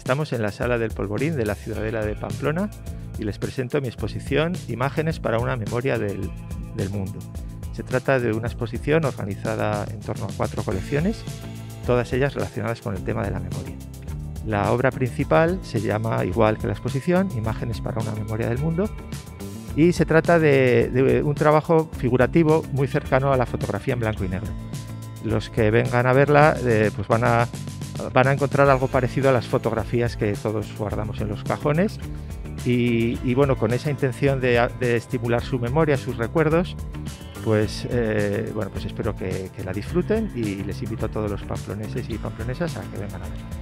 Estamos en la Sala del Polvorín de la Ciudadela de Pamplona y les presento mi exposición Imágenes para una memoria del mundo. Se trata de una exposición organizada en torno a 4 colecciones, todas ellas relacionadas con el tema de la memoria. La obra principal se llama, igual que la exposición, Imágenes para una memoria del mundo, y se trata de un trabajo figurativo muy cercano a la fotografía en blanco y negro. Los que vengan a verla pues van a encontrar algo parecido a las fotografías que todos guardamos en los cajones y bueno, con esa intención de estimular su memoria, sus recuerdos, pues espero que la disfruten y les invito a todos los pamploneses y pamplonesas a que vengan a verla.